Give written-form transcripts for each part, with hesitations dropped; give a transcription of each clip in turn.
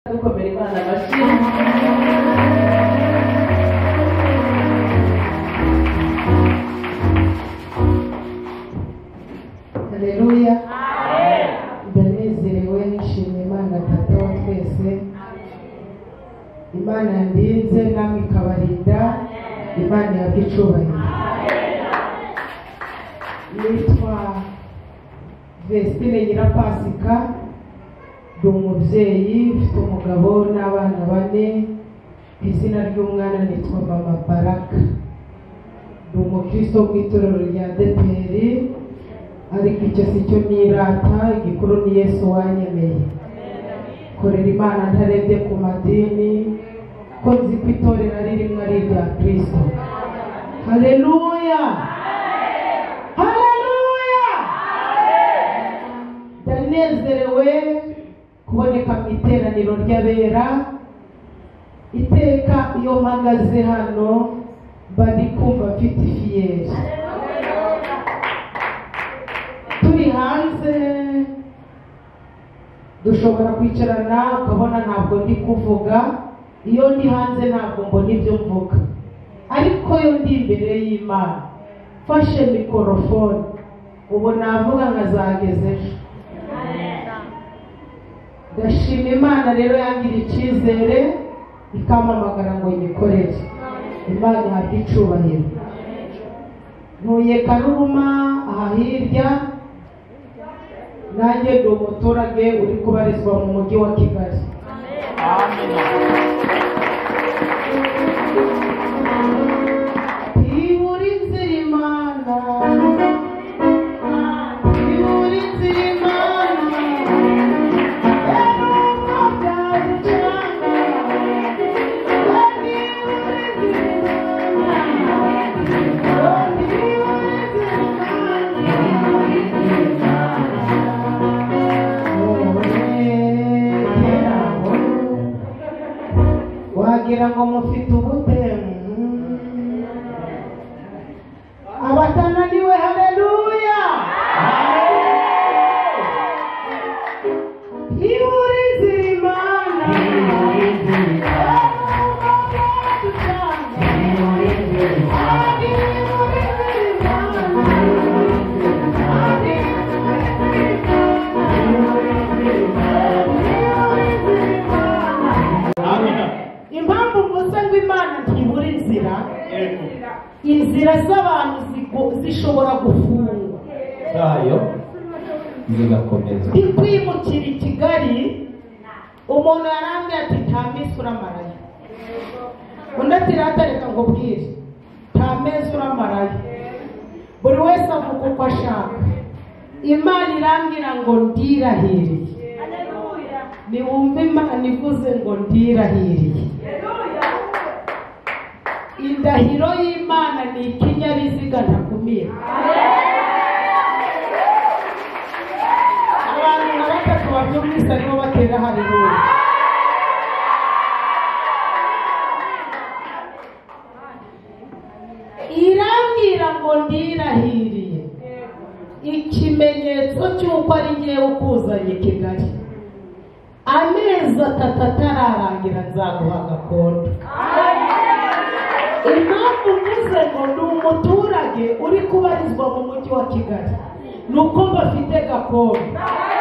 gukomera Imana amashyi. Haleluya. Ndanezerewe nishimiye Imana Data wa twese. Imana yandinze namwe ikabarinda. Imana yahabwa icyubahiro. Nitwa Vestine Nyirapasika, ndi umubyeyi ufite umugabo n'abana 4. Izina ry'umwana nitwa Mama Baraka. Ndi umukristo mu itorero rya ADEPR, ariko icyo si cyo nirata, igikuru ni Yesu wanyemeye. Korera Imana ntarebye ku madini, ko nzi ko itorero ari rimwe ari irya Kristo. Haleluya. Ndanezerewe kuboneka mu iteraniro ry'abera. Iteka iyo mpagaze hano bari kumva mfite ifiyeri. Turi hanze dushobora kwicarana ukabona ntabwo ndi kuvuga. Iyo ndi hanze ntabwo mbona ibyo mvuga, ariko iyo ndi imbere y'Imana fashe mikorofone ubu navuga nkazageza ejo. Ndashima Imana rero yangira icyizere ikampamagara ngo nyikorere. Imana ihabwe icyubahiro. Ntuye Karuma aha hirya, nanjye ndi umuturage uri kubarizwa mu mujyi wa Kigali. Wagira ngo mufite ubutemu abatananiwe. Haleluya. Ihurize Imana. Impamvu mvuze ngo Imana ntibura inzira z'abantu zishobora gufungwa zayo zigakomeza. Kwimukira i Kigali, umuntu yarambye ati nta mezi uramarayo. Undi ati ratareka ngo bwire nta mezi uramarayo. Buri wese avuga uko ashaka. Imana irambwira ngo ndirahiriye. Niwumve Imana ivuze ngo ndirahiriye. Indahiro y'Imana ni ikinyabiziga ntakumira. Abantu na batatu babyumvise aribo batera haleluya. Irambwira ngo ndirahiriye. Ikimenyetso cy'uko ari ngewe ukuzanye Kigali. Amezi 3 atararangira nzaguha gakondo. Impamvu mvuze ngo ni umuturage uri kubarizwa mu mujyi wa Kigali, nuko bafite gakondo.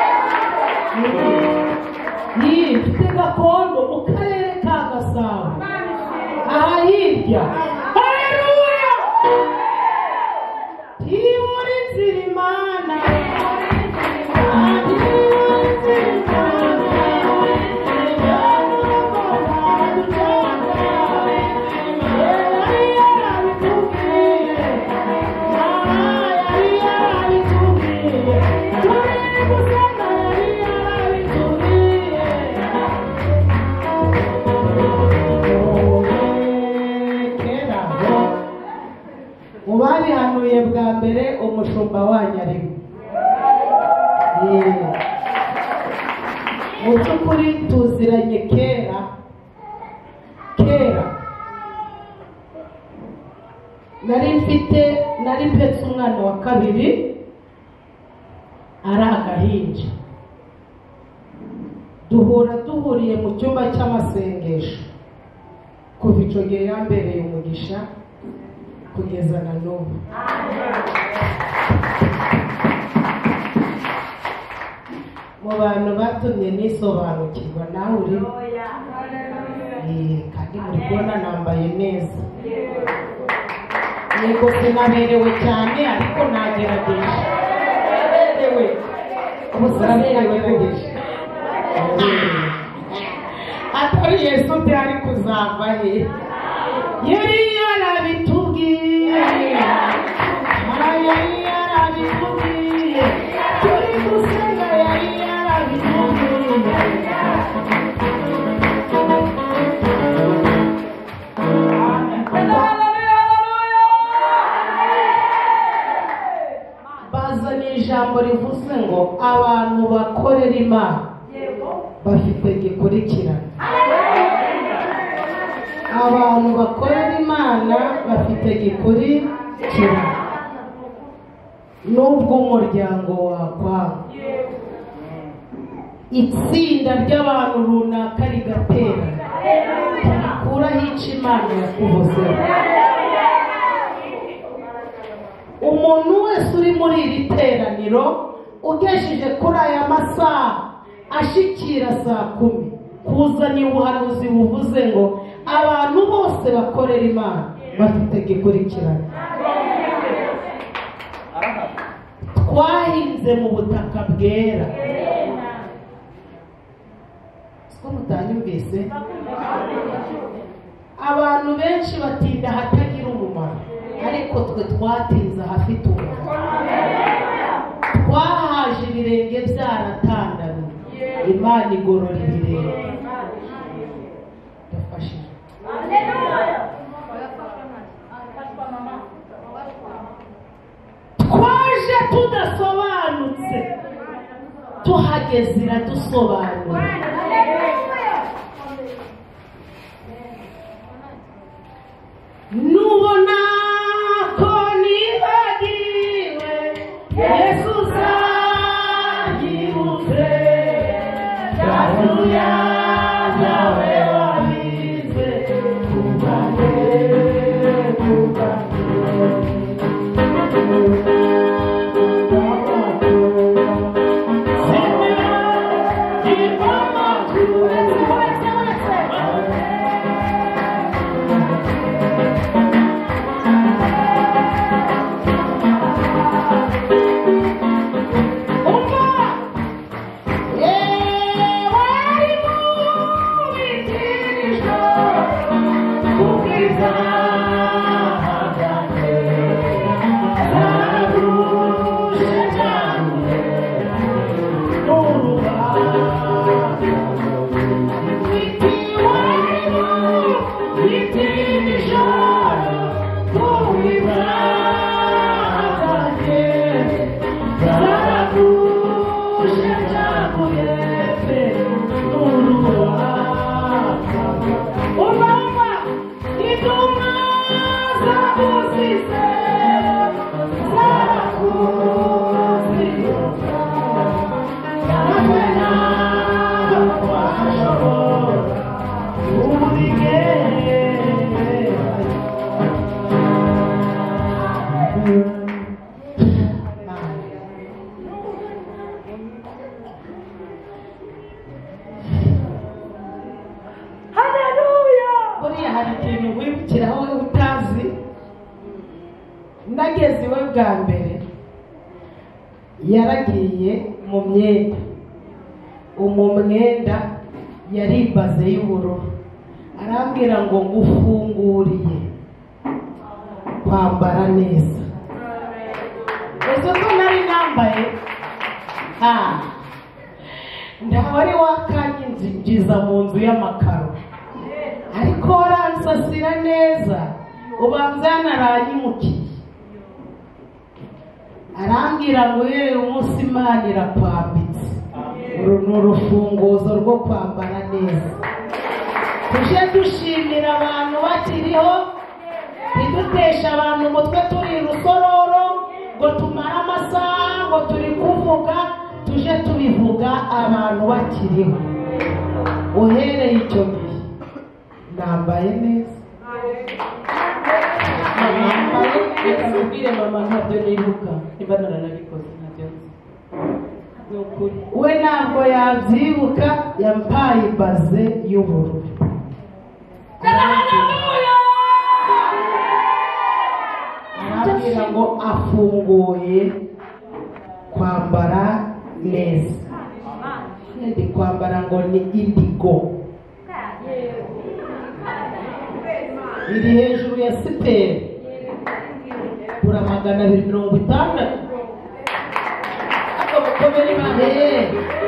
Mfite gakondo mu karere ka Gasabo aha hirya. Haleluya. Ihurize Imana. Mubarihanuye bwa mbere umushumba wanyu arimo. Mu by'ukuri tuziranye kera. Nari mpetse umwana wa kabiri ari agahinja. duhuriye mu cyumba cy'amasengesho kuva icyo gihe yambereye umugisha kugeza na n'ubu. Mu bantu batumye nisobanukirwa nawe urimo kandi muri kubona nambaye neza. Yego sinaberewe cyane ariko nagerageje. Ubusabagerageje atari Yesu byari kuzava he, yari yarabitubwiye, yari yarabitubwiye, turi gusenga yari yarabitubwiye. Bazanye ijambo rivuze ngo abantu bakorera Imana bafite gikurikirana. Abantu bakorera Imana bafite gikurikirana. Nubwo umuryango wakwanga, itsinda ry'abantu runaka rigatera, rikuraho icyo Imana yakuvuzeho. Umuntu wese uri muri iri teraniro ugejeje kuri aya masaha ashikira saa 10 kuzana ubuhanuzi buvuze ngo abantu bose bakorera Imana bafite gikurikirana. Twahinze mu butaka bwera. Siko mutanyumvise? Abantu benshi batinda hatagira umumaro, ariko twe twatinze ahafite umumaro. Twahaje ibirenge byaratandamye, Imana igorora ibirenge. Ndafashije. Twaje tudasobanutse, tuhageze iradusobanura. Nubona ko nibagiwe Yesu uzanyibutse, Haleluya zawe wabize kubane nageze iwe bwa mbere yaragiye mu myenda, umwenda yari ibaze y'ubururu, arambwira ngo ngufunguriye kwambara neza. Ese ko nari nambaye ndahari wakanyinjiza mu nzu y'amakaro, ariko waransasira neza ubanza yanaranyimukiye. Arambwira ngo yewe umunsi Imana irakwambitse, uru ni urufunguzo rwo kwambara neza. Tuje dushimira abantu bakiriho, ntiduteshe abantu umutwe turi rusororo ngo tumare amasaha ngo turi kuvuga, tuje tubivuga abantu bakiriho. uhereye icyo gihe nambaye neza. Reka mubwire mama ntabyo nibuka niba naranabikoze ntabyo nzi. Ni ukuri. We ntabwo yabyibuka, yampaye baze y'ubururu. Arabwira ngo afunguye kwambara neza. Ndi kwambara ngo ni indigo. Iri hejuru ya siperi. Kura 250. Ako mukomere bahe.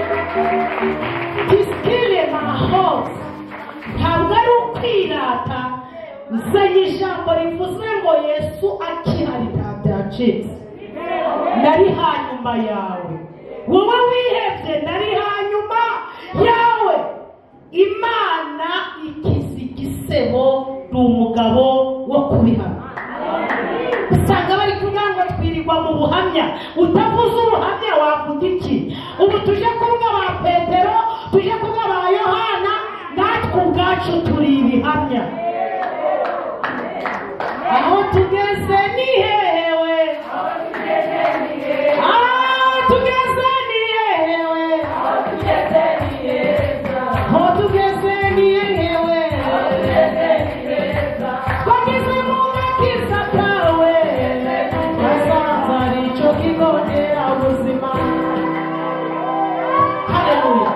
Iskile mahose. Ntabwo ari ukwirata. Nzanye ijambo rivuze ngo Yesu akihari ntabyacitse. Nari hanyuma yawe. Wowe wihebye nari hanyuma yawe. Imana ikiza igisebo ni umugabo wo kubihana. Usanga bari kuvuga ngo twirirwa mu buhamya. Utavuze ubuhamya wavuga iki? Ubu tuje kuvuga ba Petero, tuje kuvuga ba Yohana, natwe ubwacu turi ibihamya. Aho tugeze ni hehewe. Tugeze ni hehewe. Aho tugeze ni hehewe. Twageze mu gakiza kawe. Basanze ari icyo kigondera ubuzima. Haleluya.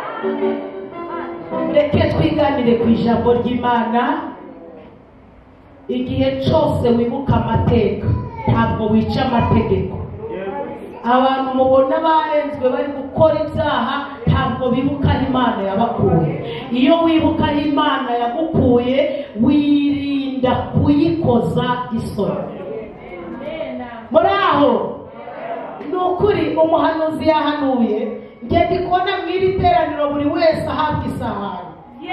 Reke twiganire ku ijambo ry'Imana. Igihe cyose wibuka amateka ntabwo wica amategeko. Abantu mubona barenzwe bari gukora ibyaha ntabwo bibuka aho Imana yabakuye. Iyo wibuka aho Imana yagukuye wirinda kuyikoza isoni. Muri aho ni ukuri umuhanuzi yahanuye. Njye ndi kubona mu iri teraniro buri wese ahabwa isahani.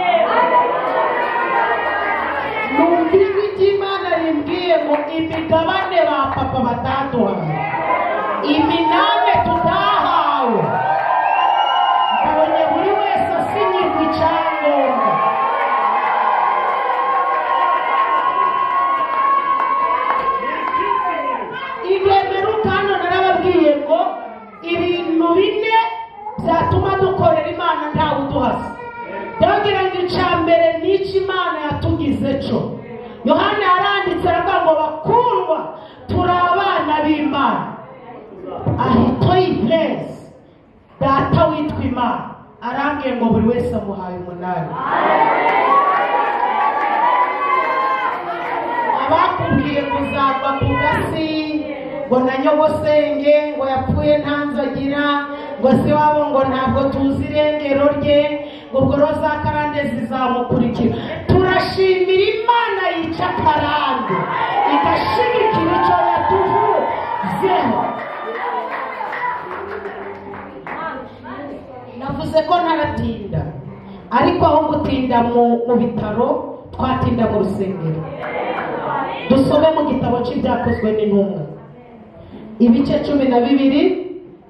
Numva ijwi ry'Imana rimbwiye ngo imigabane ba papa bataduhaye, iminane tutahawe, mbonye buri wese asinyirwa icyangombwa. Igemeruka hano narababwiye ngo ibintu bine byatuma dukorera Imana ntawe uduhasa. Ndagira ngo icyambere n'iki Imana yatugize cyo. Yohana yaranditse aravuga ngo bakundwa turi abana b'Imana. Ahitoye place data witwa Imana arambwiye ngo buri wese amuhaye 8. Abakubwiye ngo uzagwa ku gasi, ngo na nyogosenge ngo yapfuye ntanzagira, ngo se wabo ngo ntabwo tuzi irengero rye, ngo roza karande zizamukurikira. Turashimira Imana yica karande igashigikira icyo yatuvuzeho. Navuze ko ntaratinda, ariko aho gutinda mu bitaro twatinda mu rusengero. Dusome mu gitabo cy'ibyakozwe n'intumwa ibice 12.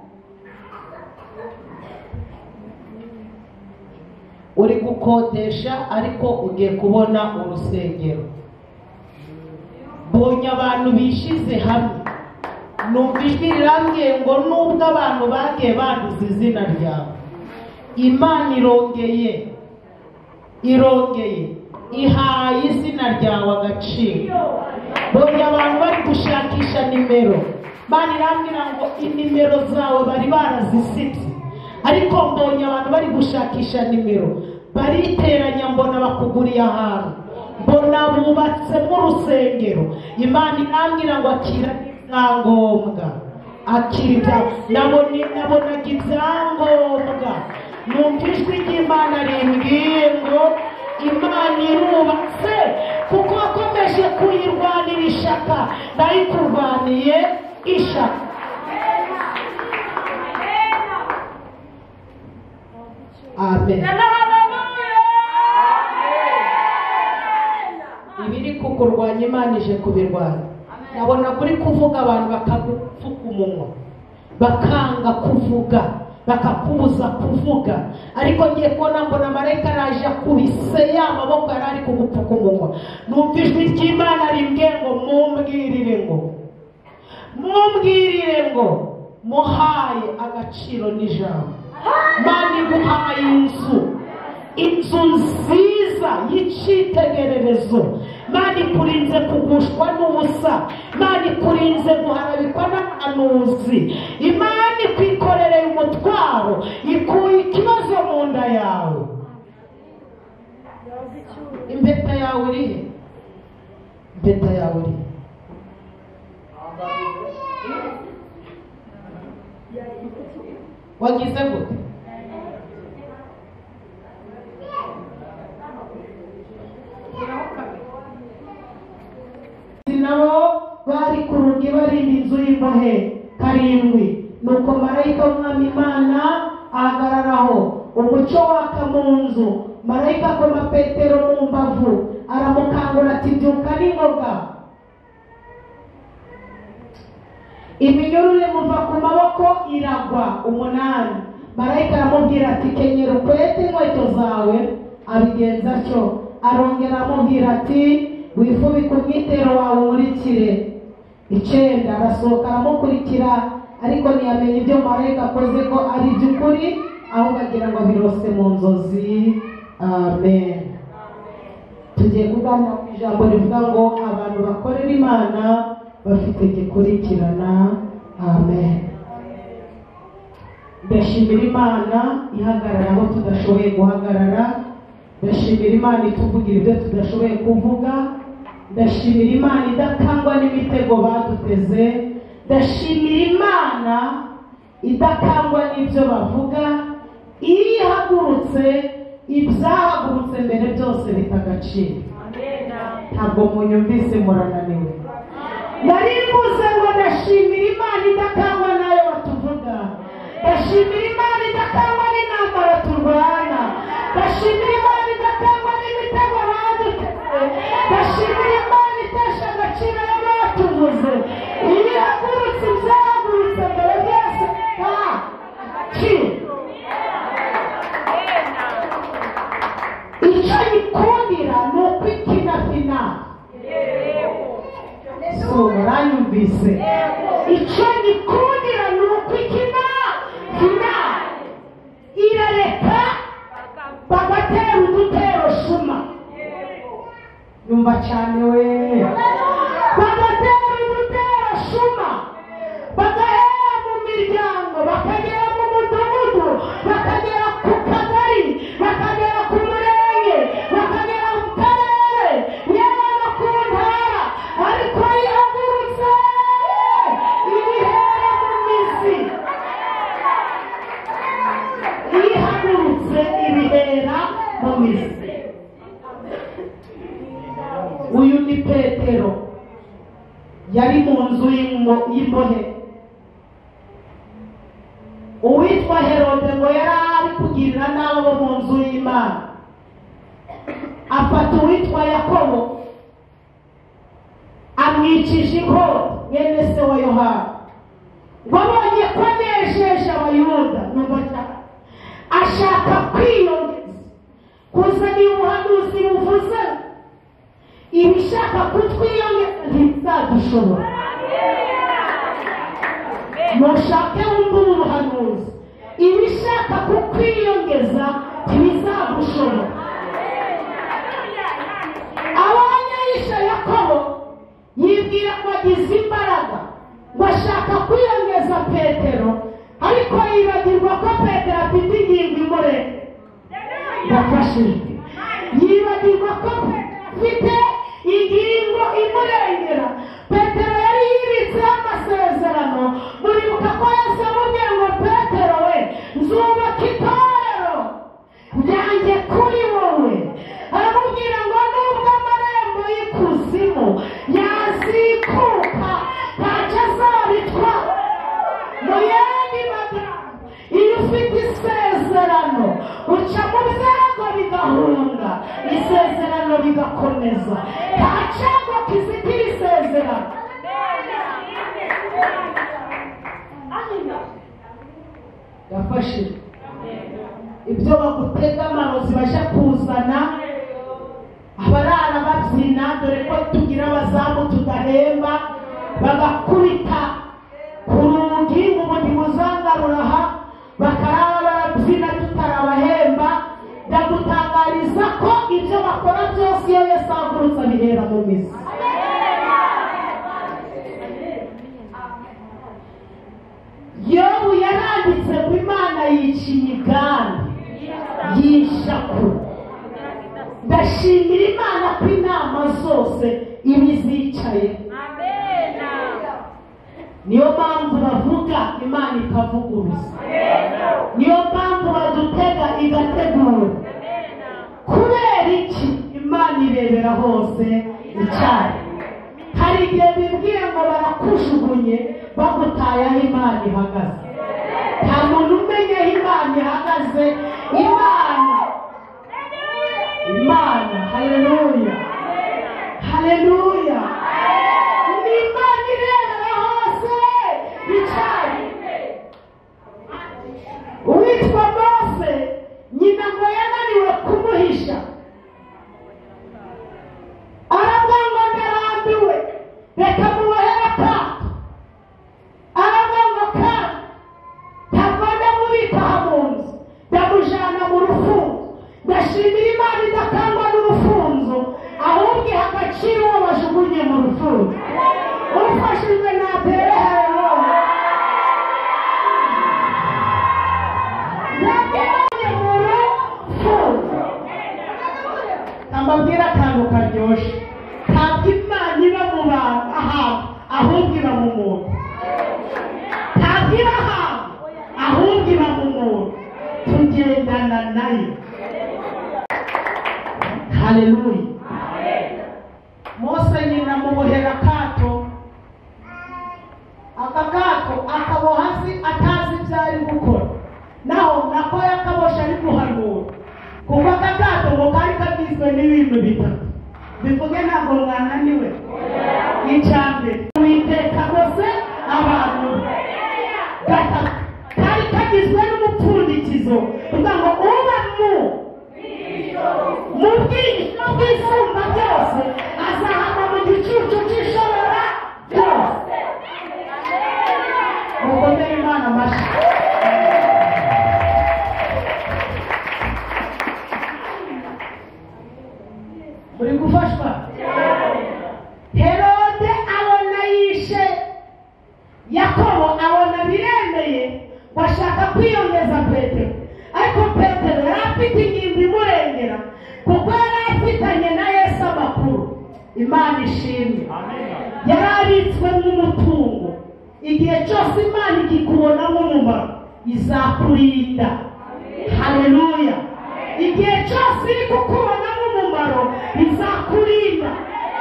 Uri gukodesha ariko ugiye kubona urusengero. Bonye abantu bishize hamwe. Numva ijwi rirambwiye ngo nubwo abantu bagiye banduza izina ryawe, Imana irongeye ihaye izina ryawe agaciro. Bonye abantu bari gushakisha nimero. Imana irambwira ngo inimero zawe bari barazisibye, ariko mbonye abantu bari gushakisha nimero. Bariteranya mbona bakuguriye ahantu, mbona bubatsemo urusengero. Imana irambwira ngo akira ibyangombwa, nabonaga ibyangombwa. Numva ijwi ry'Imana rimbwiye ngo Imana irubatse kuko wakomeje kuyirwanira ishaka, nayikurwaniye ishaka. Amen. Ibiri kukurwanya Imana ije kubirwanya. Nabona kuri kuvuga abantu bakagupfuka umunwa, bakanga kuvuga, bakakubuza kuvuga. Ariko ngiye kubona mbona marayika araje akubise ya maboko yari ari kugupfuka umunwa. Numva ijwi ry'Imana rimbwiye ngo mumbwirire ngo muhaye agaciro n'ijambo. Imana iguhaye inzu nziza y'icitegererezo. Imana ikurinze kugushwa n'ubusa. Imana ikurinze guharabikwa n'abahanuzi. Imana ikwikorereye umutwaro, ikuye ikibazo mu nda yawe. Impeta yawe irihe? Impeta yawe irihe? Wagize gute? Nabo bari ku rugi barinda inzu y'imbohe 7. Nuko marayika w'Umwami Imana ahagararaho, umucyo waka mu nzu. Marayika akoma Petero mu mbavu, aramukangura ati byuka n'ingoga. Iminyururu imuva ku maboko iragwa. 8. Marayika aramubwira ati kenyera ukwete inkweto zawe. Abigenza atyo. Arongera amubwira ati wifubike umwitero wawe umurikire. 9. Arasohoka aramukurikira, ariko ntiyamenya ibyo marayika akoze ko ari by'ukuri, ahubwo agira ngo abirose mu nzozi. Amen. Tugiye kuganira ku ijambo rivuga ngo abantu bakorera Imana bafite gikurikirana. Amen. Ndashimira Imana ihagarara aho tudashoboye guhagarara. Ndashimira Imana ituvugira ibyo tudashoboye kuvuga. Ndashimira Imana idakangwa n'imitego baduteze. Ndashimira Imana idakangwa n'ibyo bavuga. Iyo ihagurutse, ibyahagurutse mbere byose bitagaciro. Ntabwo munyumvise murananiwe. Narivuze ngo ndashimira Imana idakangwa n'ayo batuvuga. Ndashimira Imana idakangwa n'intambara turwana. Ndashimira Imana idakangwa n'imitego baduteze. Ndashimira Imana itesha agaciro y'abatuvuze. Iyo ihagurutse, ibyahagurutse mbere byose bitagaciro. Icyo yikundira ni ukwikina. Muranyumvise? Icyo yikundira ni ukwikina. Irareka bagatera udutero shuma. Yumva cyane we. Bagatera udutero shuma, bagahera mu miryango, bakagera mu mudugudu, bakagera ku kagari, bakagera ku murenge, bakagera mu karere, yewe no ku ntara. Ariko ihagurutse ibihera mu mizi. Ihagurutse ibihera mu mizi. Uyu ni Petero, yari mu nzu y'imbohe. Uwitwa Herode ngo yari ari kugirira n'abo mu nzu y'Imana. Afata uwitwa Yakobo amwicisha inkota, mwene se wa Yohana. Wabonye ko anejeje Abayuda, numva cyane ashaka kwiyongeza, kuzana ubuhanuzi buvuze ibishaka kutwiyongeza ntibizadushobora. Mushake wumva ubuhanuzi, ibishaka kukwiyongeza ntibizagushobora. Abonye yishe Yakobo, yibwira ko agize imbaraga, ngo ashaka kwiyongeza Petero, ariko yibagirwa ko Petero afite ingingo imureka. Ndafashijwe. Yibagirwa ko Petero afite ingingo imurengera. Petero yari yibitseho amasezerano. Muribuka ko Yesu amubwiye ngo Petero we, nzubaka itorero ryanjye kuri wowe. Aramubwira ngo nubwo amarembo y'ikuzimu yazikuka, ntacyo azabitwara. Mu yandi magambo, iyo ufite isezerano, uca mu byago bigahunga, isezerano bigakomeza. Nta cyago kizitira isezerano. yafashe ibyo bagutega amarozi bashya kuzana abarara babyina, dore ko tugira abazamu tudahemba, bagakubita ku rugi ubundi buzangarura aha bakaraba barabyina tutarabahemba. Ndagutangariza ko ibyo bakora byose iyo Yesu ahagurutse bihera mu mizi. Yobu yaranditse ngo Imana yica imigambi y'ishaku. Ndashimira Imana ko inama zose iba izicaye. Niyo mpamvu bavuga Imana ikavuguruza, niyo mpamvu badutega igategura. Kubera iki? Imana irebera hose icyayi. Hari igihe bibwira ngo barakujugunye bagutaye aho Imana ihagaze. Nta muntu umenya aho Imana ihagaze. Imana haleluya haleluya, ni Imana irebera hose icyayi. Uwitwa Mose, nyina ngo yananiwe kumuhisha, aravuga ngo ndarambiwe, reka mubohere akato. Aravuga ngo kandi ntabwo ndamubika aha mu nzu, ndamujyana mu rufunzo. Ndashimira Imana idakangwa n'urufunzo, ahubwo iha agaciro uwo bajugunye mu rufunzo. Ufashijwe natere haleluya. Ndagabanye mu rufunzo. Ambabwira akantu karyoshye, ntabwo Imana iba mu bantu ahantu, ahubwo iba mu muntu. Ntabwo iba ahantu, ahubwo iba mu muntu. Tugendana nayo. Haleluya. Mose nyina mubohera akato, akakato akaboha hasi atazi ibyo ari gukora. Naho nako yakabosha ari guhanura, kuko akakato ngo kari kagizwe n'ibintu bitatu. Bivuge ntabwo mwananiwe. Icyambere, Uwiteka rwose abantu. Gatatu, kari kagizwe n'umupfundikizo uvuga ngo uba mu bwisumba byose azahama mu gicucu cy'ishobora byose. Mukomere Imana amashyi. Muri gufashwa? Herode abona yishe Yakobo, abona biremeye, bashaka kwiyongeza Petero. Ariko Petero yari afite ingimbi imurengera, kuko yari afitanye na Yesu amakuru. Imana ishimwe. Yari abitswe nk'umutungo. Igihe cyose Imana igikubonamo umumaro izakurinda. Haleluya. Igihe cyose iri kukubonamo umumaro izakurinda.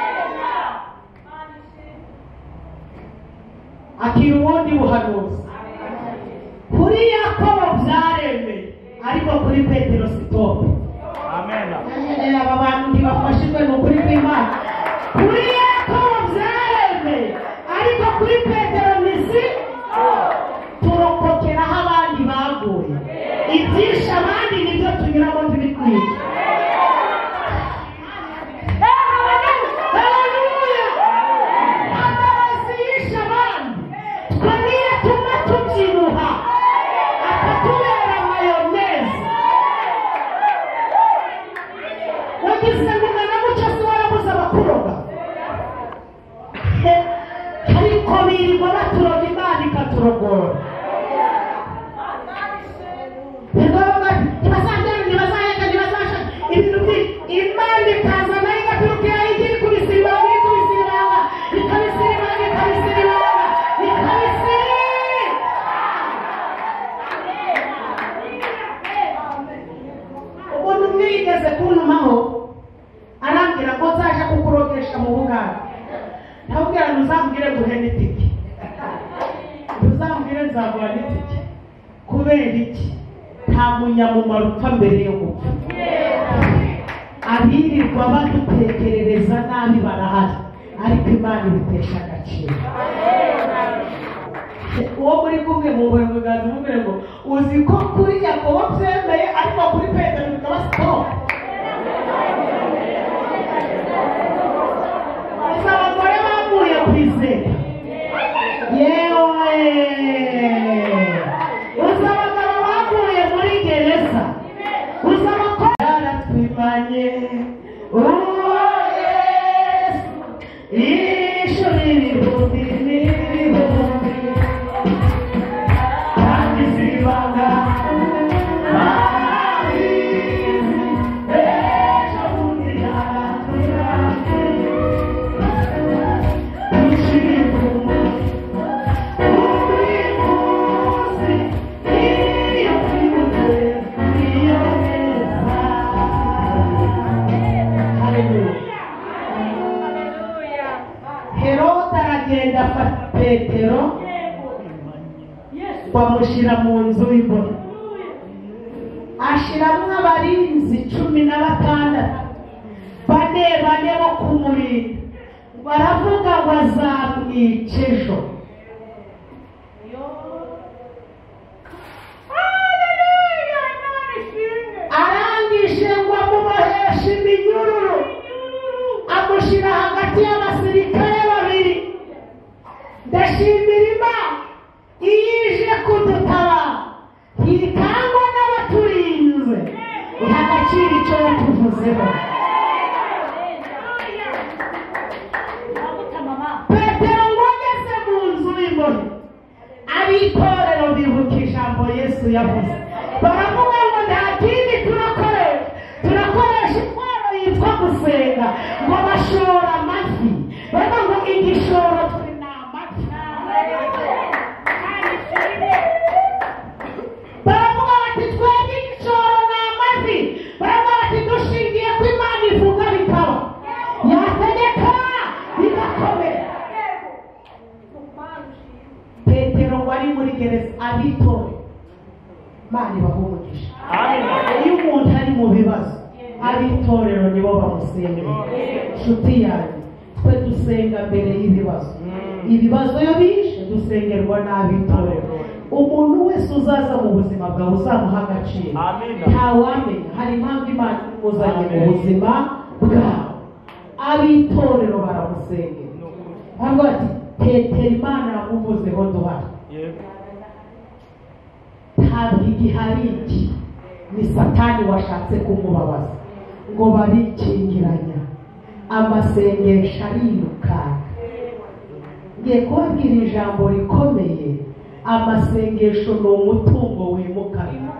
Akira ubundi buhanuzi. Kuri Yakobo byaremeye, ariko kuri Petero sitope. Amen. Aba bantu ntibafashijwe n'ukuri kw'Imana. Kuri Yakobo byaremeye, ariko kuri Petero nisi turokokera aho abandi baguye. Ibyisha abandi nibyo tunyuramo tubikwiye. Ariko birirwa baturoga Imana ikaturogora. Imana ikazana igaturukira igiye kubisiribanga, umuntu umwe yigeze kuntumaho arambwira ko nzaje kukurogesha mu Buganda. Ndabwira ntuzambwire guhena itike, ntuzambwire nzaguha n'itike. Kubera iki? Nta munyamumaro upfa mbere yo gupfa. Abirirwa badutekerereza nabi barahari, ariko Imana ibitesha agaciro. uwo muri kumwe mu buri muganza umubwire ngo uzi ko kuri Yakobo byemeye ariko kuri Petero bikaba stop. Gusa abagore baguye ku izina yewe, gusa abagabo baguye muri gereza, gusa abakora yaratwimanye uwo Yesu ishuri ibihumbi n'ibihumbi kandi zibanga abizi ejo bundi yaratwimanye ushimwe agenda afata Petero bamushyira mu nzu y'imbohe, ashyiramo abarinzi 16 bane bo kumurinda, baravuga ngo azamwica ejo. Arangije ngo amuboheshe iminyururu, amushyira hagati y'abasirikare babiri. Ndashimira Imana ije kudutabara, ntirikangwa n'abaturinze, iha agaciro icyo yatuvuzeho. Petero ngo ageze mu nzu y'imbohe, ab'itorero bibuka ijambo Yesu yavuze, baravuga ngo nta kindi turakoresha intwaro yitwa gusenga, ngo bashora amafi, baravuga ngo igishoro turi ni amafi. Baravuga bati twebwe igishoro ni amafi, baravuga bati dushingiye ko Imana ivuga bikaba, yategeka bigakomera. Petero wari muri gereza, abitore Imana ibaha umugisha. Iyo umuntu ari mu bibazo, ab'itorero nibo bamusengera. Nshuti yanjye, twe dusenga mbere y'ibibazo. Ibibazo iyo bishe dusengerwa n'ab'itorero. Umuntu wese uzaza mu buzima bwawe uzamuha agaciro, ntawamenya hari impamvu Imana imuzanye mu buzima bwawe. Ab'itorero baramusengera, baravuga bati Petero Imana yamuvuzeho duhari. Ntabwo igihari iki, ni Satani washatse kumubabaza, ngo barikingiranya, amasengesho arirukanka. Ngiye kubabwira ijambo rikomeye, amasengesho ni umutungo wimukanwa.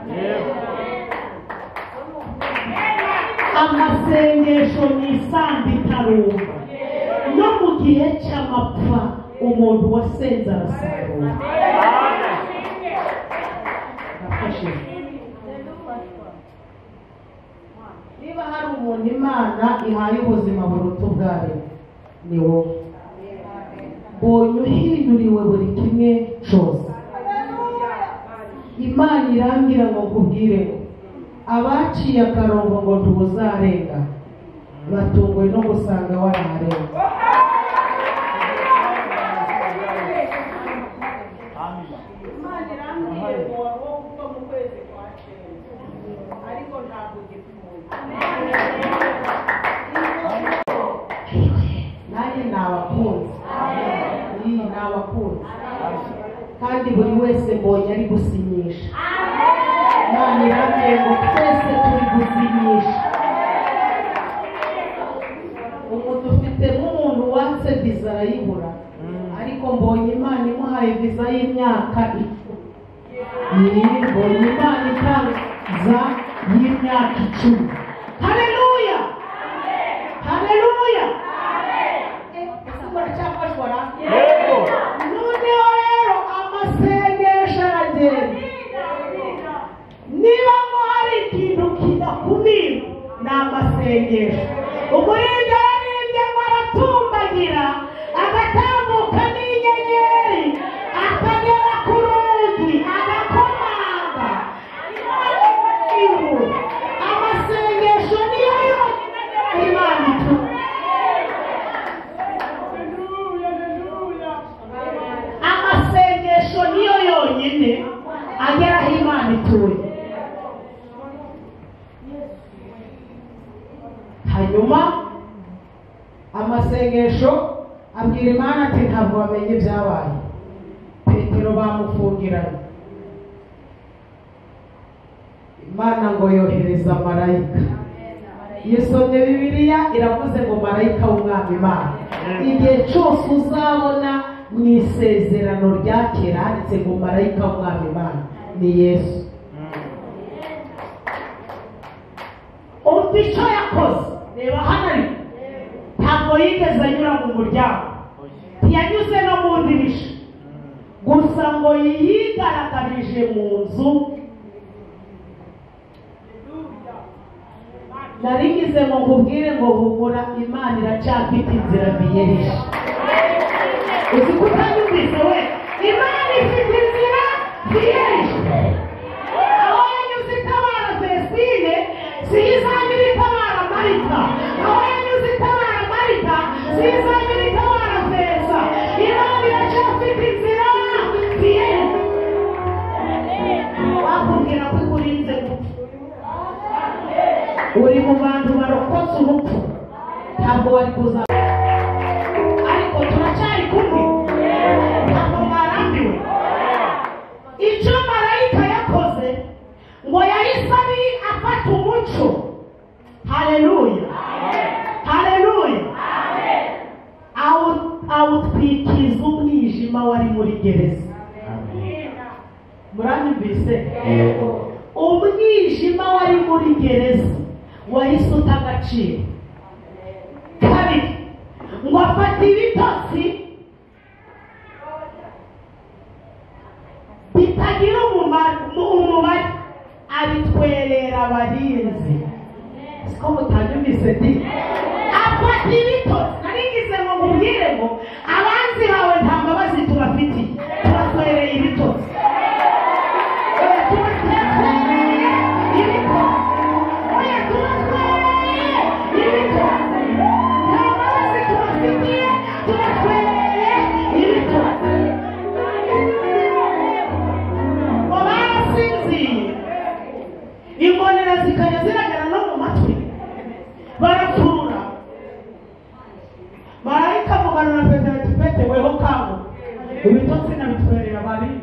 Amasengesho ni isambu itarumba, no mu gihe cy'amapfa umuntu wasenze arasarura. Niba hari umuntu Imana ihaye ubuzima buruta ubwayo, ni wowe. Mbonye uhinduriwe buri kimwe cyose. Imana irambwira ngo nkubwire ngo abaciye akarongo ngo ntuzarenga, batunguwe no gusanga waraharenga. Imana irambwira ngo wowe uva mu kwezi kwa cyenda, ariko ntabwo ugipfuye. Nanjye nabakunze, nabakunze, kandi buri wese mbonye ari gusinyisha. Imana irambwira ngo twese turi gusinyisha. Umuntu ufite nk'umuntu watse viza arayibura, ariko mbonye Imana imuhaye viza y'imyaka 10. Mbonye Imana itangiza y'imyaka 10. Haleluya, haleluya. Noneho rero amasengesho aragenda. Niba ngo hari ikintu kidakumira, ni amasengesho. Umurinzi ararembye ngo aratumbagira, agatambuka n'inyenyeri, akagera ku rugi, agakomanga. Amasengesho niyo yonyine Imana ituma. Amasengesho nyuma amasengesho abwira Imana ati ntabwo wamenye ibyabaye. Petero bamufungiranye, Imana ngo yohereza marayika. Yisomye Bibiliya iravuze ngo marayika w'Umwami Imana. Igihe cyose uzabona mu isezerano rya kera handitse ngo marayika w'Umwami Imana ni Yesu. Icyo yakoze reba hano ariko ntabwo yigeze anyura mu muryango, ntiyanyuze no mu ndirisha, gusa ngo yigaragarije mu nzu. Narigize ngo nkubwire ngo humura, Imana iracyafite inzira biyereje. Uzi ko utanyumvise we, Imana ifite inzira biyereje. Aho yanyuze itabara Vestine sizamira itabara Marita, aho yanyuze itabara Marita sizamira itabara Vesa. Imana iracyafite inzira biyereje. Wakubwira ko ikurinze gupfa, uri mu bantu barokotse urupfu, ntabwo wari kuza, ariko turacyari kumwe, ntabwo mwarambiwe. Icyo marayika yakoze ngo yahise afata umuco. Haleluya, haleluya. Awutwikiza umwijima wari muri gereza. Muranyumvise? Umwijima wari muri gereza wahise uta agaciro. Kabiri, ngo afata ibitotsi bitagira umubare abitwerera abarinzi. Siko mutanyumvise ndi? Afata ibitotsi. Narigize ngo nkubwire ngo abanzi bawe nta mbabazi tubafitiye, tubatwereye ibitotsi. Imbonera zikajya ziragera no mu matwi, barafura. Marayika avugana na Petero ati Petero weho kangu, ibitotsi nabitwerera abarinzi.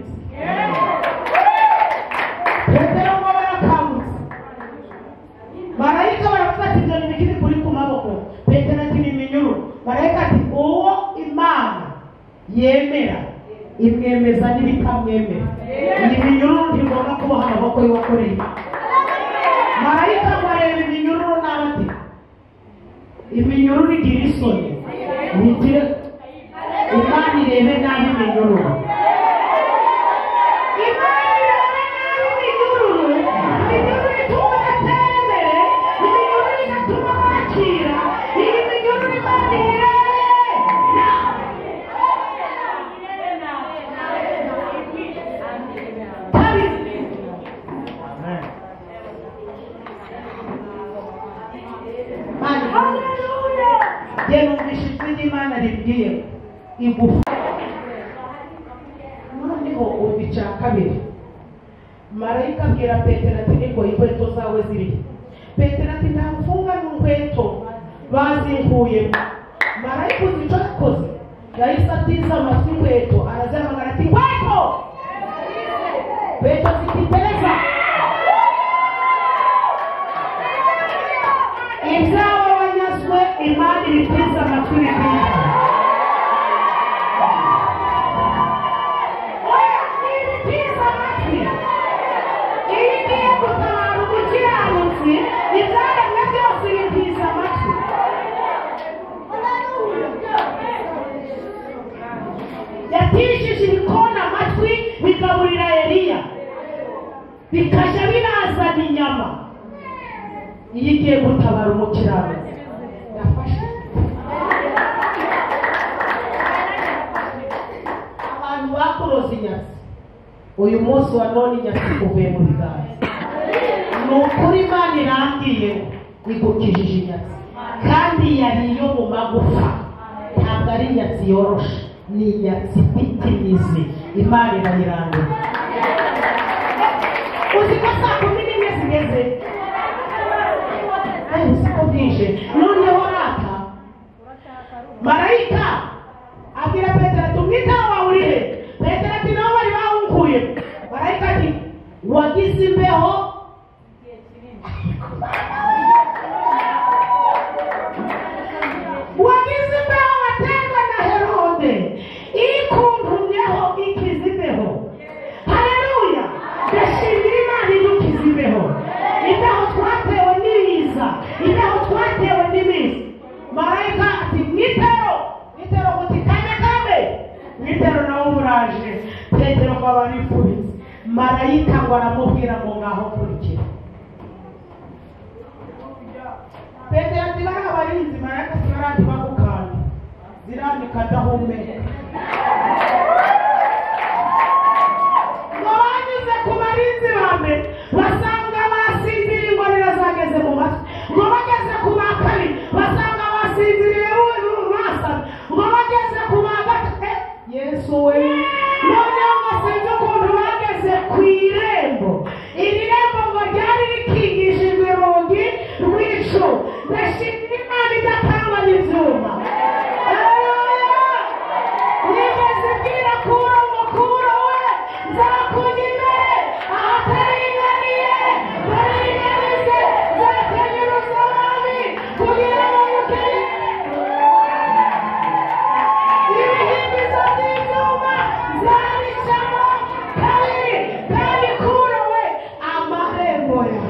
Petero ngo barakangutse, marayika baravuga ati ibyo ni ibikiri kuri ku maboko. Petero ati ni iminyururu. Marayika ati uwo Imana yemera imwemeza n'ibitamwemera. Iyi minyururu ntigomba kuboha amaboko y'uwakoreye. Marayika bareba iminyururu n'abati, iminyururu igira isoni, bigire Imana irebe nabi iminyururu. Imana irebe nabi iminyururu, iminyururu ituma udatera imbere, iminyururu igatuma wakira, iyi minyururu Imana irebe nabi. Numvise ijwi ry'Imana ribwiye igufa. Noneho umva icya kabiri, marayika abwira Petero ati niko inkweto zawe ziri. Petero ati nta mfunga n'inkweto bazinkuyemo. Marayika uzi icyo yakoze, yahise atiza amatwi inkweto, arazihamagara ati inkweto. Petero zititereza ibyawe wanyazwe, Imana ibitiza amatwi ibitiza. Oya, ibitiza amatwi. Iyo igiye gutabara umukiranutsi, ibyaremwe byose ibitiza amatwi. Yatishije ibikona amatwi bigaburira Eliya, bikajya birazana inyama. Iyo igiye gutabara umukiranutsi, yafashe abantu bakuroza inyatsi. Uyu munsi wa none inyatsi uvuye mu biganza. Ni ukuri Imana irambwiye igukijije inyatsi, kandi yari iyo mu magufa, ntabwo ari inyatsi yoroshe, ni inyatsi ifite imizi. Imana irayirandura. Uzi ko saa 11 zigeze, siko bwije. Noneho ngo aramubwira ngo ngaho kurikira. Petero ati bariya barinzi marayika zibarandi bagukanda zirandika adahumeka. Ngo banyuze ku barinzi ba mbere basanga basinziriye ingorera zageze mu matwi. Ngo bageze ku ba kabiri basanga basinziriye basamye. Ngo bageze ku ba gatatu Yesu we noneho ngo sinzi ukuntu bageze ku irembo. Iri rembo ngo ryari rikingishijwe urugi rw'icu. Ndashimira Imana idatanganya ibyuma. Nigeze bwira kuro ngo kuro we nzakujya imbere ahataringaniye baringanize nzakenyuruza abami kugira ngo mukeye ibihindizo by'ibyuma nzabicamo kabiri kandi kuro we amarembo yawe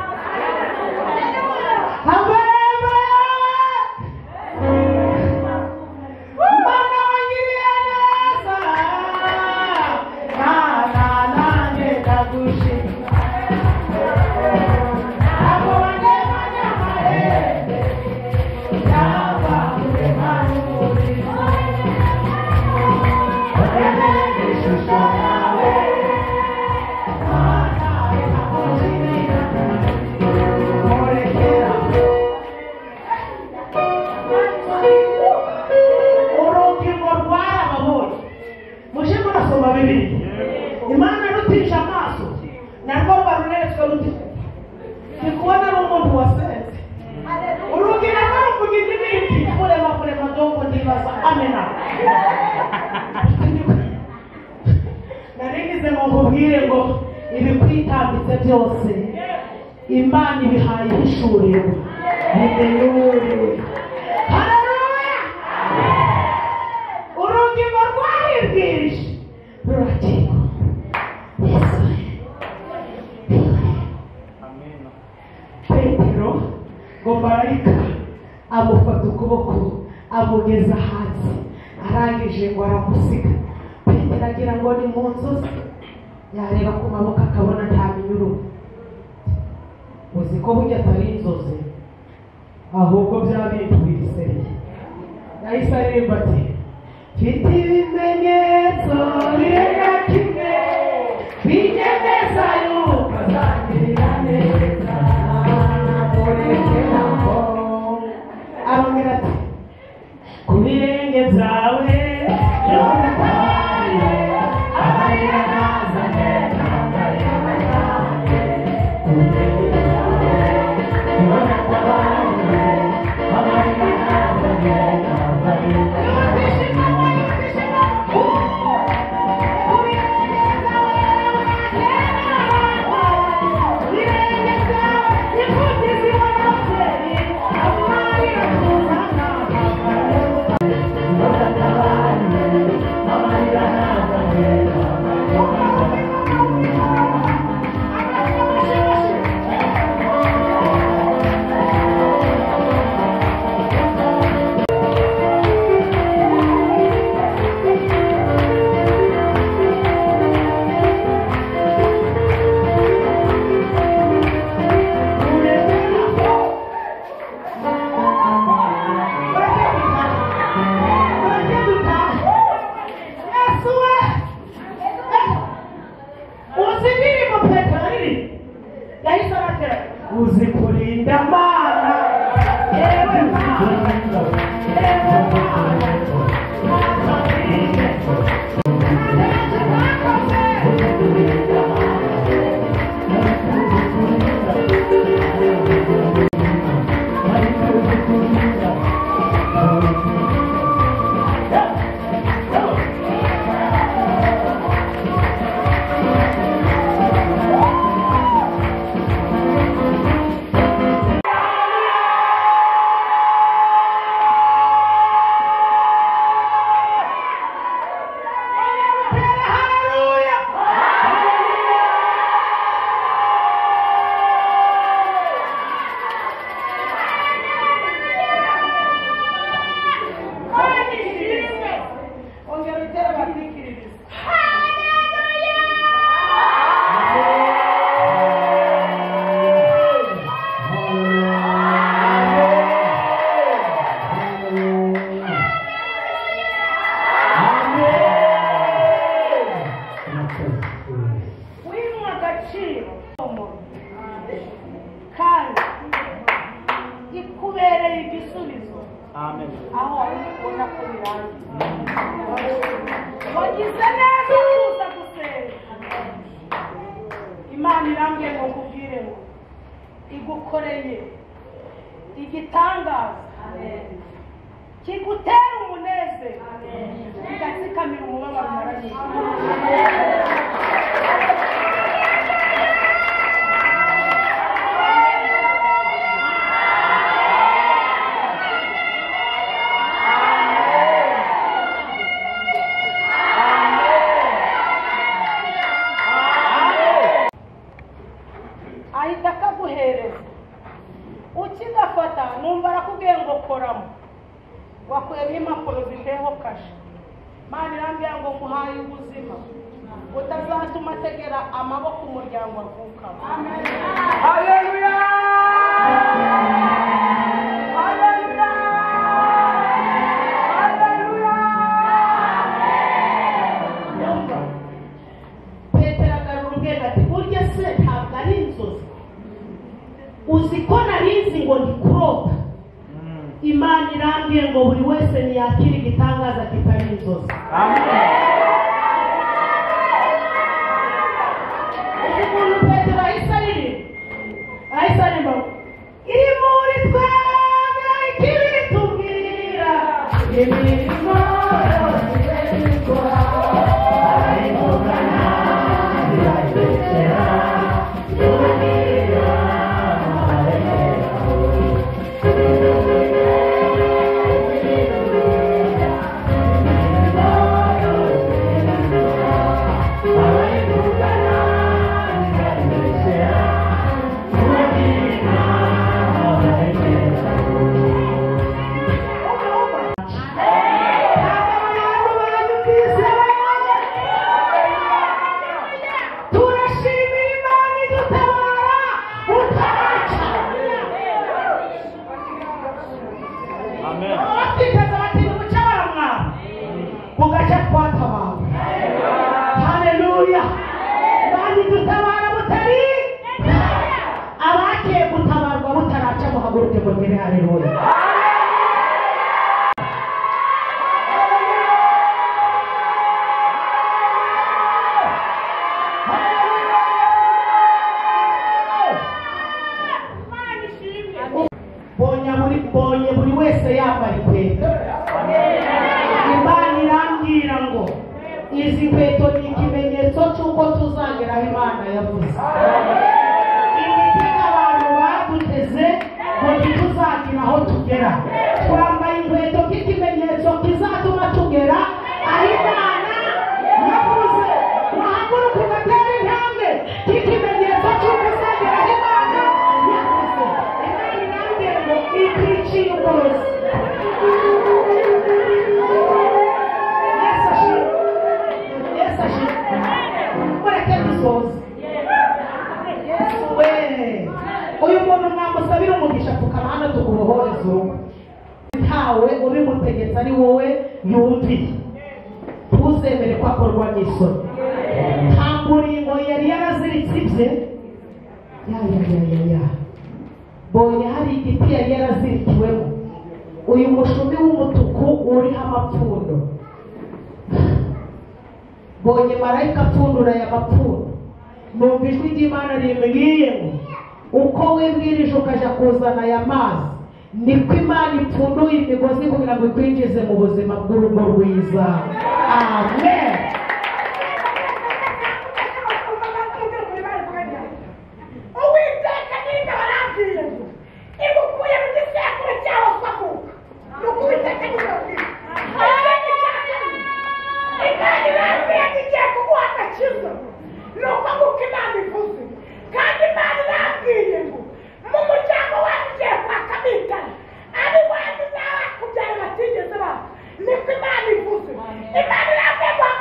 Imana rutisha amaso narwo barunetswe ndikubona ari umuntu wasenze urugira n'uruvugiza ibindi kurema dongo ndibaza amena narigize ngo nkubwire ngo ibikwitambitse byose Imana ibihaye ihishuriro. Haleluya. Urugingo rwahibwirije rurakirwa. Petero ngo marayika amufata ukuboko amugeza hasi arangije ngo aramusiga. Petero agira ngo ni mu nzozi yareba ku maboko akabona nta minyururu. Uzi ko burya atari inzozi ahubwo byabintu bisereye. Yahise aririmba ati mfite ibimenyetso birenga kimwe binyemeza yuko azangirira neza namurekeraho. Arongera ati ku birenge byawe yonataye amarira nazanye nambaye nazaye wagize neza kuza gusenga. Imana irambwiye ngo nkubwire ngo igukoreye igitangaza kigutera umunezero kigatsikamira umubabaro maranyije. Ahita akaguhereza ukigafata numva arakubwiye ngo koramo wakuyemo impapuro ziteho kashe. Mana irambwira ngo nguhaye ubuzima utazatuma ategera amaboko umuryango avukamo. Haleluya, haleluya, haleluya. Petero agarura ati burya se ntabwo ari inzozi, uzi ko narizi ngo ndikurota. Imana irambwiye ngo buri wese niyakira igitangaza kitari inzozi. Umuntu Petero ahise aririmba iri muri twebwe ikibitubwira imirimo yose ikora ayivugana irarekera buri wese yambara inkweto. Imana irambwira ngo izi nkweto ni ikimenyetso cy'uko tuzagera aho Imana yavuze. Imitima abantu baduteze ngo ntituzagira aho tugera. Twambaye inkweto nk'ikimenyetso kizatuma tugera aho Imana yavuze. Wahaguruka ugatera intambwe nk'ikimenyetso cy'uko uzagera aho Imana yavuze. Imana irambwira ngo ikwiciye ubworozi. Uyu muntu mwamusabira umugisha tukaba hano tuguhohoreza urugo. Ntawe ubimutegetse ari wowe yumviye. Ntuzemere ko akorwa n'isoni. Nta muringo yari yaraziritse ibye. Ya. Bonye hari igiti yari yarazirikiwemo. Uyu mushumi w'umutuku uriho amapfundo. Bonye marayika apfundura aya mapfundo. Numva ijwi ry'Imana rimbwiye ngo uko wibwirije ukaja kuzana aya mazi niko Imana ipfunduye imigozi kugira ngo ikwinjize mu buzima bw'urugo rwiza. Amen. Imana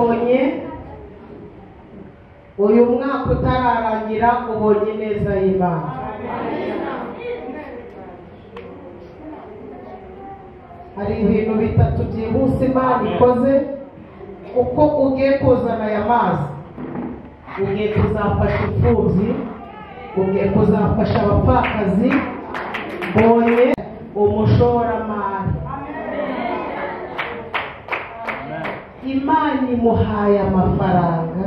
mbonye uyu mwaka utararangira ubonye neza y'Imana. Hari ibintu bitatu byihuse Imana ikoze. Uko ugiye kuzana aya mazi, ugiye kuzafasha imfubyi, ugiye kuzafasha abapfakazi. Mbonye umushoramari, Imana imuhaye amafaranga,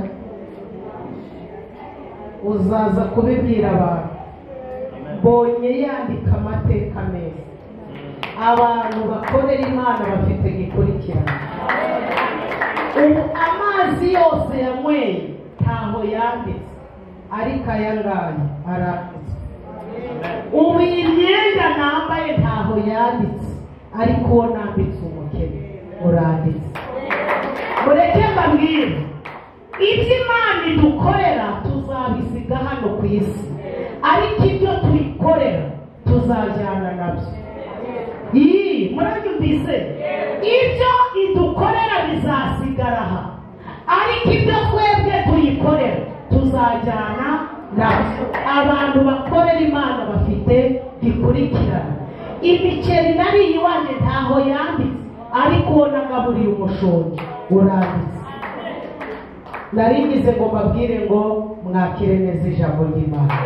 uzaza kubibwira abantu. Mbonye yandika amateka meza. Abantu bakorera Imana bafite gikurikirana. Ubu amazi yose yanyweye ntaho yanditse, ariko aya ngaya aranditse. Ubu imyenda nambaye ntaho yanditse, ariko uwo nambitse umukene uranditse. Mureke mbabwire, ibyo Imana idukorera tuzabisiga hano ku isi, ariko ibyo tuyikorera tuzajyana nabyo. Murabyumvise? Ibyo idukorera bizasigara aha, ariko ibyo twebwe tuyikorera tuzajyana nabyo. Abantu bakorera Imana bafite gikurikirana. Imiceri nariye iwanjye ntaho yanditse, ariko uwo nagaburiye umushonji uranditse. Naringize ngo mbabwire ngo mwakire neza ijambo ry'Imana.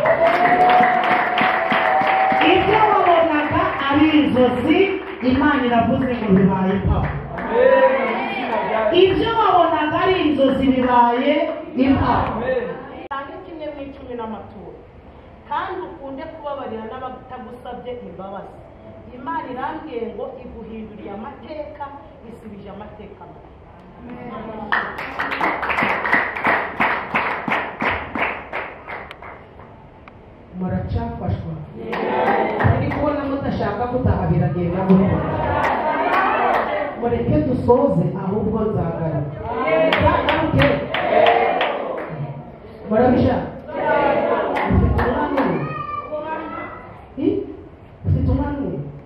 Ibyo wabonaga ari inzozi, Imana iravuze ngo bibaye impamo. Ibyo wabonaga ari inzozi bibaye impamo. Tange kimwe mu 10 n'amaturo, kandi ukunde kubabarira n'abatagusabye imbabazi. Imana irambwiye ngo iguhinduriye amateka, isubije amateka mabi. Muracafashwa. Ariko kubona mudashaka gutaha biragenda gute? Mureke dusoze ahubwo nzagaruka. Nzagaruke. Murabishaka? Ufite umwana? Ufite umwana?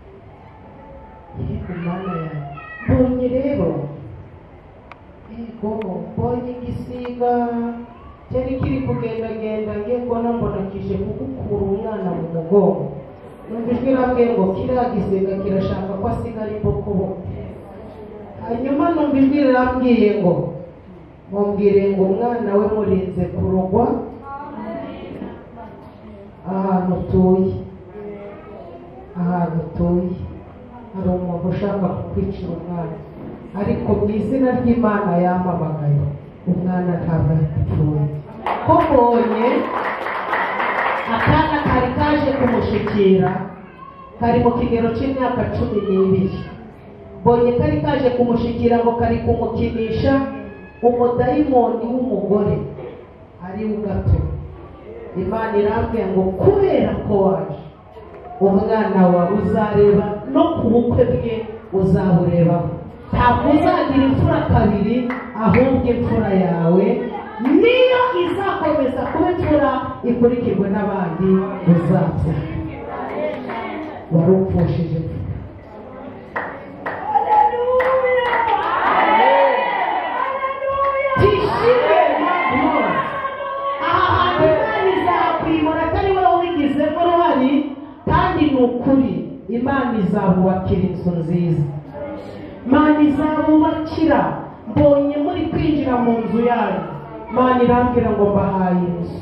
Umwana yawe. Mbonye rero. Mbonye igisiga cyari kiri kugendagenda, ngiye kubona mbona kije kugukura umwana mu mugongo. Numva ijwi rambwiye ngo kiriya gisiga kirashaka ko asigara imbokobo. Hanyuma numva ijwi rirambwiye ngo mumbwire ngo umwana we murinze kurogwa ahantu utuye. Ahantu utuye hari umuntu ushaka kukwicira umwana, ariko mu izina ry'Imana yampamagaye umwana ntabwo yapfuye. Ko mbonye akana kari kaje kumushikira, kari mu kigero cy'imyaka 12. Mbonye kari kaje kumushikira ngo kari kumukinisha umudayimoni w'umugore ari ugato. Imana irambwiye ngo kubera ko waje, umwana wawe uzareba no ku bukwe bwe uzaburebaho. Ntabwo uzagira imfura kabiri, ahubwo imfura yawe niyo izakomeza kuba imfura ikurikirwe n'abandi uzapfa. Wari upfushije. Tishime Imana. Aha hantu Imana izakwimura atari wowe wigizemo uruhare, kandi ni ukuri Imana izabubakira inzu nziza. Imana izabubakira. Mbonye muri kwinjira mu nzu yayo, Imana irambwira ngo mbahaye inzu.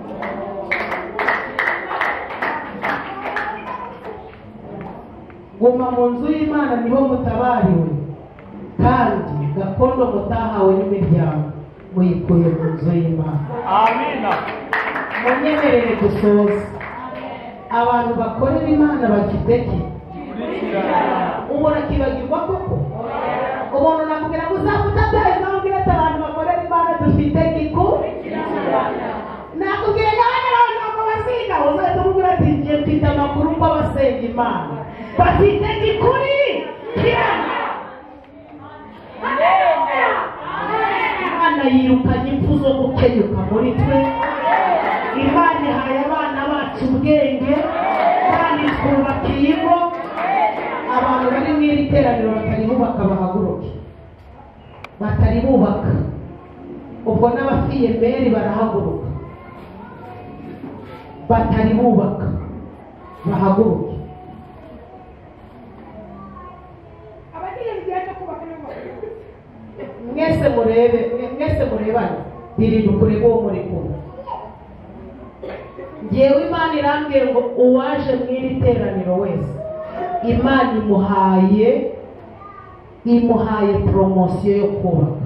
Guma mu nzu y'Imana niho mutabariwe, kandi gakondo mutahawe n'imiryango muyikuye mu nzu y'Imana. Amina. Munyemerere dusoze. Abantu bakorera Imana bakideki. Umuntu akibagirwa koko? Umuntu nakubwira ngo uzamutabaye, namubwira ati abantu bakorera Imana dufite giku. Nakubwira ngo abantu ntabwo basiga, uzahita umubwira ati njye mfite amakuru ko abasenga Imana bafite gikuri. Imana yirukanye impfu zo gukenyuka muri twe. Imana ihaye abana bacu ubwenge, kandi twubakiye ingo. Abantu bari mu iri teraniro batari bubaka bahaguruke. Batari bubaka ubwo n'abafiyemeri barahaguruka batari bubaka bahaguruke. mwese murebane birinda kureba uwo muri kumwe. Ngewe Imana irambwiye ngo uwaje mu iri teraniro wese Imana imuhaye poromosiyo yo kubaka,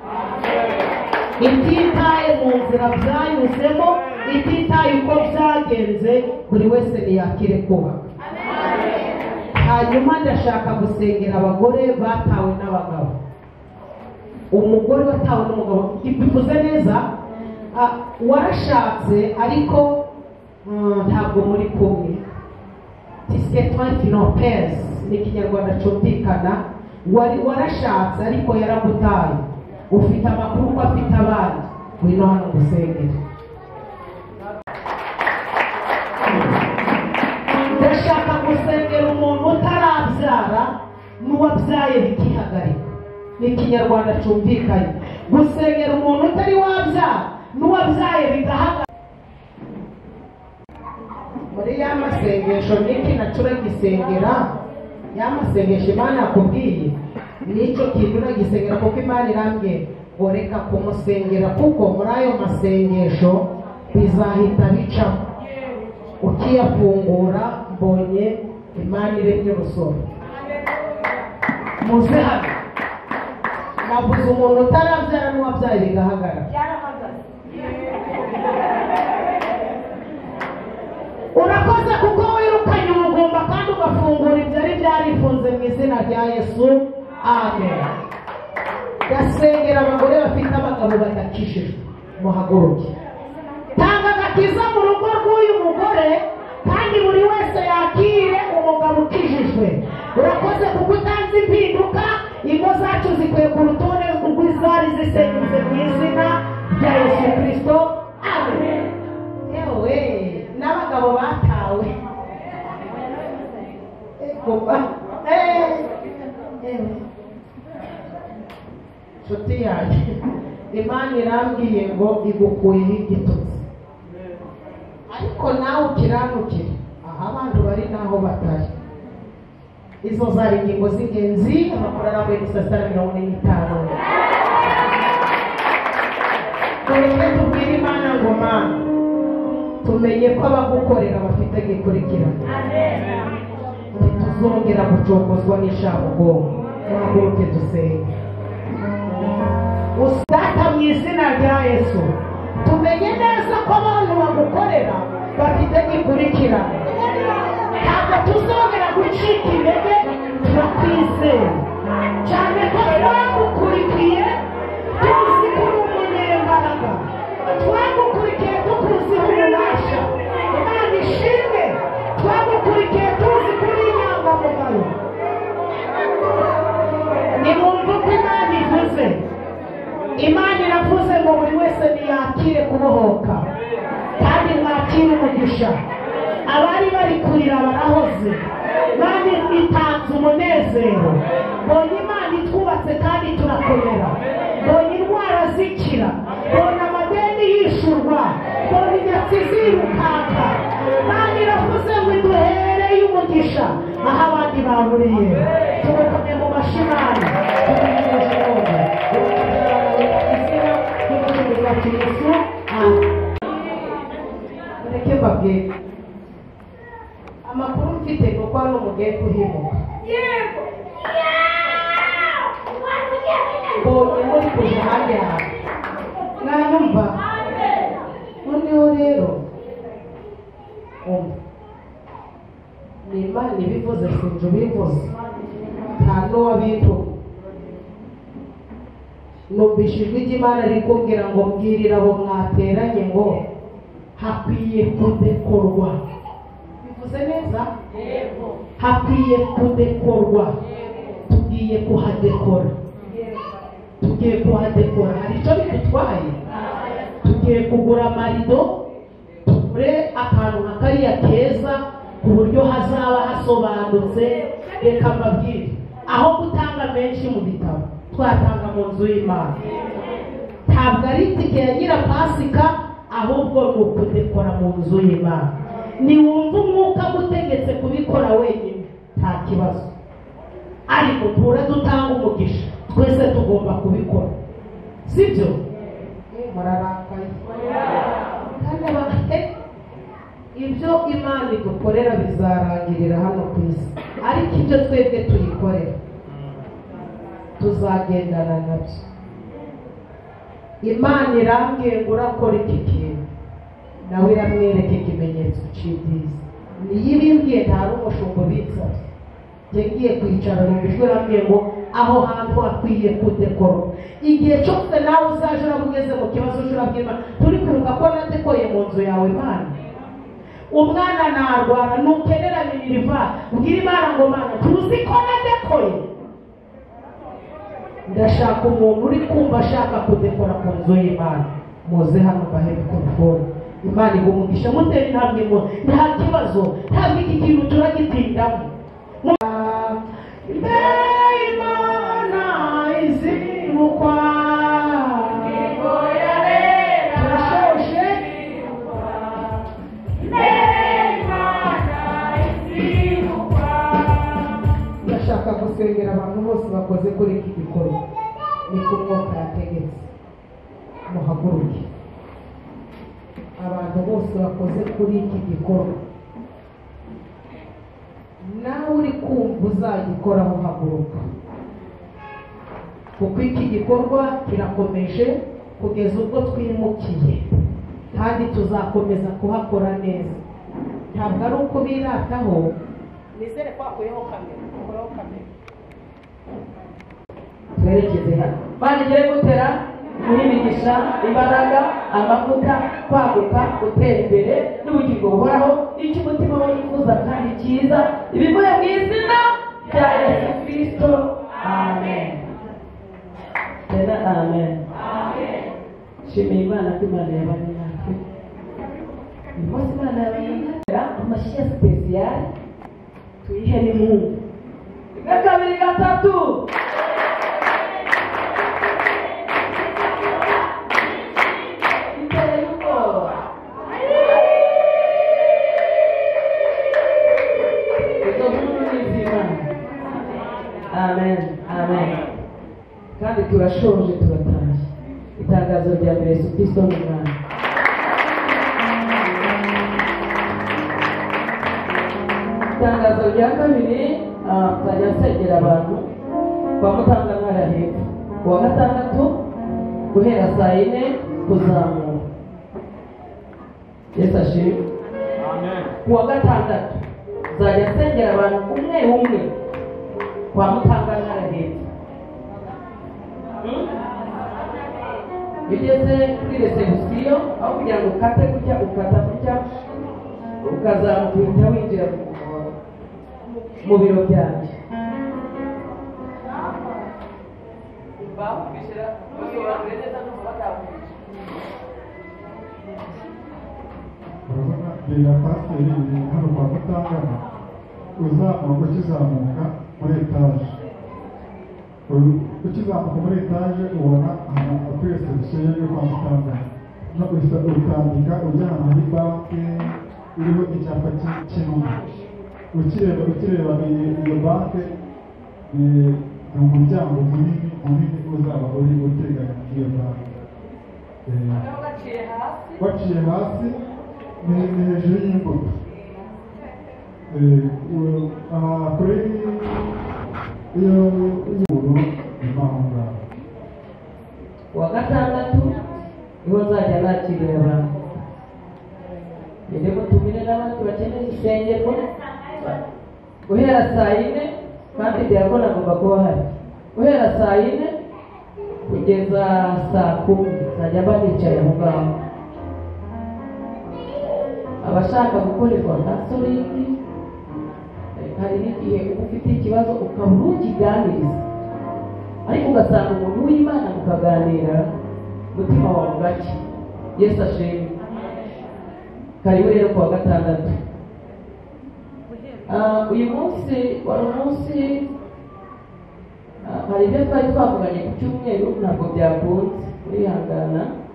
ititaye mu nzira byanyuzemo, ititaye uko byagenze, buri wese ntiyakire kubaka. Hanyuma ndashaka gusengera abagore batawe n'abagabo. Umugore watawe n'umugabo bivuze neza, warashatse ariko ntabwo muri kumwe. Tisquetwantinopez ni Ikinyarwanda cyumvikana. Warashatse ariko yaragutaye, ufite amakuru ko afite abandi. Ngwino hano gusengera. Ndashaka gusengera umuntu utarabyara n'uwabyaye bikihagarika. Ni Ikinyarwanda cyumvikanye. Gusengera umuntu utari wabyara n'uwabyaye bigahagarika. Muri ya masengesho niki nacura gisengera, ya masengesho Imana yakubwiye nicyo kintu uragisengera, kuko Imana irambye ngo reka kumusengera, kuko muri ayo masengesho bizahita bicamo. Ukiyafungura mbonye Imana iremye urusoro. Muze hano navuze umuntu utarabyara n'uwabyaye bigahagarara. Urakoze kuko wirukanye umugumba kandi ugafungura ibyari byarifunze mu izina rya Yesu. Amen. Gasengera abagore bafite abagabo badakijijwe, muhaguruke. Tanga agakiza mu rugo rw'uyu mugore kandi buri wese yakire umugabo ukijijwe. Urakoze kuko utanze impinduka, ingo zacu zikwiye ku rutonde rw'izari zisenyutse mu izina rya Yesu Kristo. Amen. Yewe n'abagabo batawe. Nshuti yanjye, Imana irambwiye ngo igukuyeho igitutsi, ariko nawe ukiranukire aha abantu bari naho batari. Izo zari ingingo z'ingenzi amakuru arambuye gusa 45. Tureke tubwire Imana ngo Mana, tumenye ko abagukorera bafite gikurikirana. Tuzongera gucokozwa n'ishabugongo. Muhaguruke dusenge. Usata mu izina rya Yesu, tumenye neza ko abantu bagukorera bafite gikurikirana. Ntabwo tuzongera gucika intege, turakwizera cyane ko twagukurikiye tuzi ko uri umunyembaraga, twagukurikiye tukuzi ububasha. Imana ishimwe, twagukurikiye tuzi ko uri inyangamugayo. Nimwumve uko Imana ivuze. Imana iravuze ngo buri wese ntiyakire kubohoka kandi mwakire umugisha. Abari bari kurira barahoze, Imana itanze umunezero. Mbonye Imana itwubatse kandi turakomera. Mbonye indwara zikira, mbonye amadeni yishurwa, mbonye inyatsi zirukanka. Imana iravuze ngo iduhereye umugisha aho abandi bahuriye. Tubakomye mu mashimani, tubimenyeshe none Yesu. Mureke mbabwire amakuru mfite kuko hano mugiye kuhimuka. Mbonye muri kuja ahandi hantu, mwanyumva? Noneho rero ni Imana ibivuze, sinje ubivuze, nta n'uwabintumye. Numvise ijwi ry'Imana rikubwira ngo mbwirira abo mwateranye ngo hakwiye kudekorwa. Bivuze neza? Hakwiye kudekorwa. Tugiye kuhadekora. Tugiye kuhadekora. Hari icyo bidutwaye? Tugiye kugura amarido, tugure akantu nka kariya keza ku buryo hazaba hasobanutse. Reka mbabwire, aho gutanga menshi mu bitabo twatanga mu nzu y'Imana. Ntabwo ari itike ya nyirapasika, ahubwo ni ukudekora mu nzu y'Imana. Niwumva umwuka gutegetse kubikora wenyine nta kibazo, ariko tura dutanga umugisha, twese tugomba kubikora, sibyo? Murarakaye kandi ibyo Imana idukorera bizarangirira hano ku isi, ariko ibyo twebwe tuyikorera tuzagendana nabyo. Imana irambwiye ngo urakora iki kintu, nawe iramwereka ikimenyetso cy'ibyiza. Niyo ibimbwiye ntari umushumba binsabye, njye ngiye kwicara mu ijwi irambwiye ngo aho hantu hakwiye kudekorwa. Igihe cyose nawe uzaje urabugeze mu kibazo urabwira turi kwiruka ko nadekoye mu nzu yawe Mana. Umwana narwara nukenera miniriva, ubwira Imana ngo Mana tuzi ko nadekoye. Ndashaka umuntu uri kumva ashaka kudekora ku nzu y'Imana, muze hano bahebe konfone. Imana igumugisha mutera intambwe ngo nta kibazo, ntabwo iki kintu turagitindamo. Imana izibukwa turashoje. Ndashaka gusengera abantu bose bakoze kuri iki gikorwa, niko Umwuka yategetse. Muhaguruke abantu bose bakoze kuri iki gikorwa, nawe uri kumva uzagikoraho haguruka, kuko iki gikorwa kirakomeje kugeza ubwo twimukiye, kandi tuzakomeza kuhakora neza. Ntabwo ari uko birataho. Nizere ko akuyeho kamera, ukuraho kamera. Twerekeze hano. Mana igere gutera muri imigisha, imbaraga, amavuta, kwaguka, gutera imbere n'ubugingo buhoraho, icyo umutima we yifuza kandi cyiza, ibivuye mu izina rya Yesu Kristo. Amen. Tena amen. Amen. Shimira Imana ko Imana yabanye natwe. Uyu munsi Imana yabanye natwe, amashyi spesiyali tuyihe ni Mungu. Kabiri gatatu. Amen. Amen. Kandi turashoje turatashye. Itangazo rya mbere Yesu Kristo ni Umwana. Itangazo rya kabiri nzajya nsengera abantu kwa Mutangantara hepfo kuwa gatandatu guhera saa 4 kuzamura. Yesu ashimwe. Amen. Kuwa gatandatu nzajya nsengera abantu umwe umwe kwa Mutangantara hepfo. Bigeze kuri resebusiyo, aho kugira ngo ukate kujya ukata kujya ukazamuka winjira mu biro byanjye. urabona bera pasiteri hano kwa Mutangana, uzamuka ukizamuka muri etaje, ukizamuka muri etaje ubona ahantu kuri resebusiyo yo kwa Mutangana, no utambika ujya ahantu hari banki iriho icyapa kinini, ukireba iyo banki ni umuryango munini uzaba uri uteganya iyo banki. Waciye hasi ni hejuru y'imbuto, kuri iyo y'uburu impanga. Kuwa gatandatu niho nzajya nakirira abantu. Ninde mutumire n'abandi bakeneye isengerwa guhera saa 4, kandi diakona agomba kuba hari guhera saa 4 kugeza saa 10. Nzajya banicaye aho ngaho. Abashaka gukorerwa kansoringi, hari n'igihe uba ufite ikibazo ukabura ukiganiriza, ariko ugasanga umuntu w'Imana mukaganira umutima wawe gake. Yesu ashimwe. Karibu rero kuwa gatandatu. Uyu munsi wari umunsi, hari ibyo twari twavuganye ku cyumweru ntabwo byakunze, urihangana.